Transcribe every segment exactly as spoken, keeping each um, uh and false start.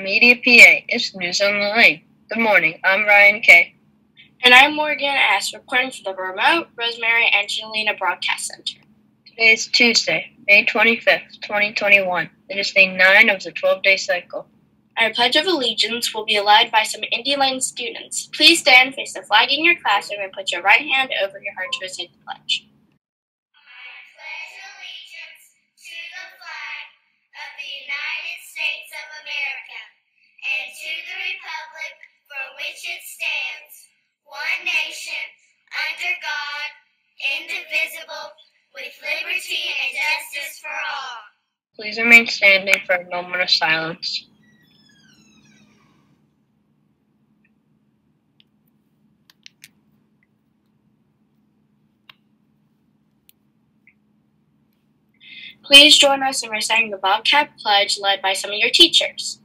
Media P A. It's News on the Lane. Good morning. I'm Ryan K. And I'm Morgan S., reporting for the remote Rosemary Angelina Broadcast Center. Today is Tuesday, May twenty-fifth, twenty twenty-one. It is day nine of the twelve-day cycle. Our Pledge of Allegiance will be led by some Indy Lane students. Please stand, face the flag in your classroom, and put your right hand over your heart to recite the pledge. I pledge allegiance to the flag of the United States of America and to the republic for which it stands, one nation, under God, indivisible, with liberty and justice for all. Please remain standing for a moment of silence. Please join us in reciting the Bobcat Pledge led by some of your teachers.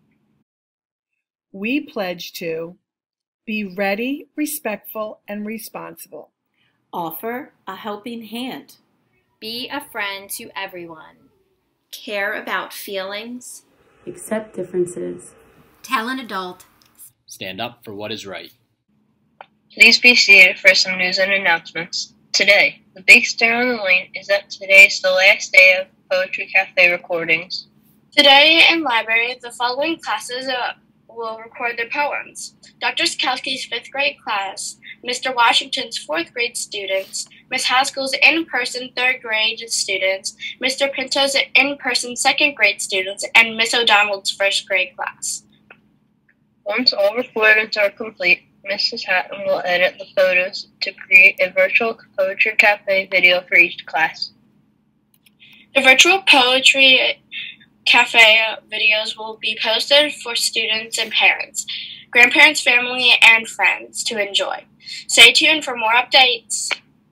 We pledge to be ready, respectful, and responsible. Offer a helping hand. Be a friend to everyone. Care about feelings. Accept differences. Tell an adult. Stand up for what is right. Please be seated for some news and announcements. Today, the big star on the lane is that today is the last day of Poetry Cafe recordings. Today in library, the following classes uh, will record their poems. Doctor Skowski's fifth grade class, Mister Washington's fourth grade students, Miss Haskell's in-person third grade students, Mister Pinto's in-person second grade students, and Miss O'Donnell's first grade class. Once all recordings are complete, Missus Hatton will edit the photos to create a virtual Poetry Cafe video for each class. The virtual Poetry Cafe videos will be posted for students and parents, grandparents, family, and friends to enjoy. Stay tuned for more updates.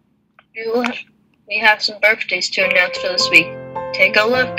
We have some birthdays to announce for this week. Take a look.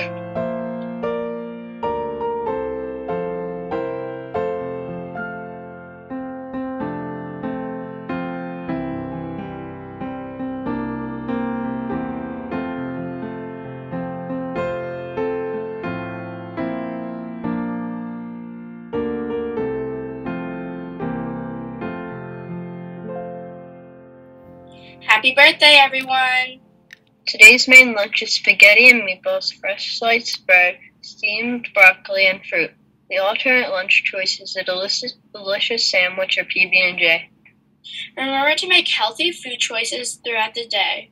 Happy birthday, everyone! Today's main lunch is spaghetti and meatballs, fresh sliced bread, steamed broccoli, and fruit. The alternate lunch choice is a delicious, delicious sandwich or P B and J. Remember to make healthy food choices throughout the day.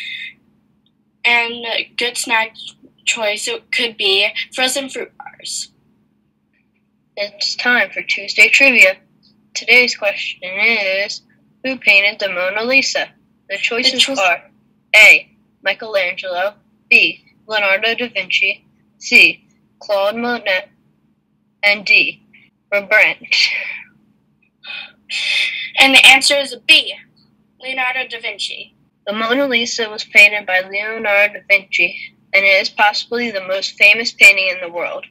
And a good snack choice could be frozen fruit bars. It's time for Tuesday Trivia. Today's question is, who painted the Mona Lisa? The choices cho- are A. Michelangelo, B. Leonardo da Vinci, C. Claude Monet, and D. Rembrandt. And the answer is B. Leonardo da Vinci. The Mona Lisa was painted by Leonardo da Vinci, and it is possibly the most famous painting in the world.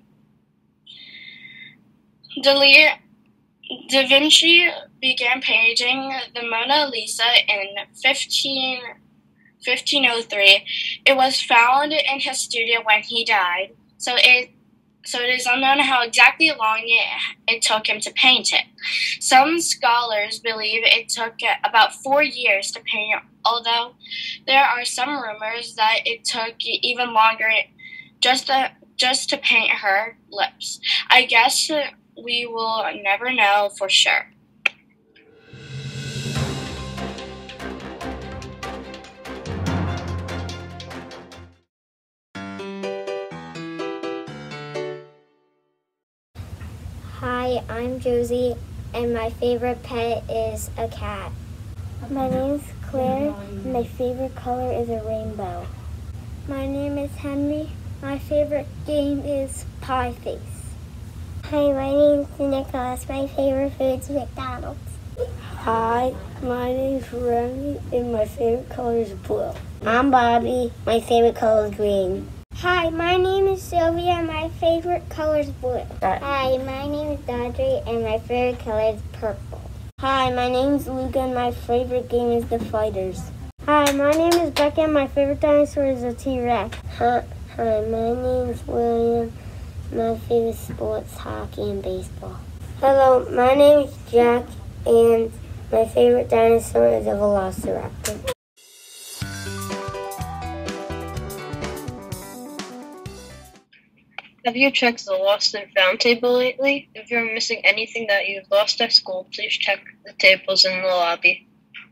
Da, Le- da Vinci began painting the Mona Lisa in fifteen oh three. It was found in his studio when he died, so it so it is unknown how exactly long it, it took him to paint it. Some scholars believe it took about four years to paint, although there are some rumors that it took even longer just to, just to paint her lips. I guess we will never know for sure. Hi, I'm Josie, and my favorite pet is a cat. My name is Claire, and my favorite color is a rainbow. My name is Henry. My favorite game is Pie Face. Hi, my name is Nicholas. My favorite food is McDonald's. Hi, my name is Remy, and my favorite color is blue. I'm Bobby. My favorite color is green. Hi, my name is Sylvia, and my favorite color is blue. Hi, my name is Dodry, and my favorite color is purple. Hi, my name is Luca, and my favorite game is The Fighters. Hi, my name is Becca, and my favorite dinosaur is a T-Rex. Hi, hi, my name is William. My favorite sports, hockey and baseball. Hello, my name is Jack, and my favorite dinosaur is a velociraptor. Have you checked the lost and found table lately? If you're missing anything that you've lost at school, please check the tables in the lobby.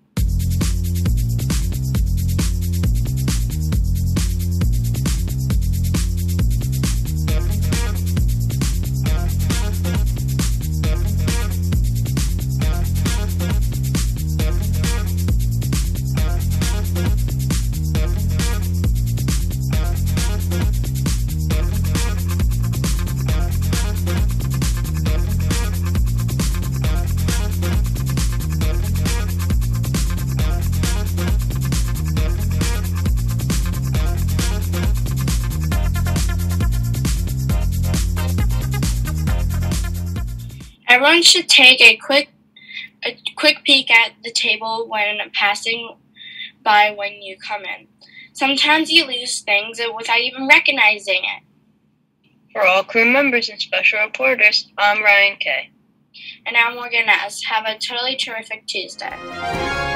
Everyone should take a quick a quick peek at the table when passing by when you come in. Sometimes you lose things without even recognizing it. For all crew members and special reporters, I'm Ryan Kay. And I'm Morgan S. Have a totally terrific Tuesday.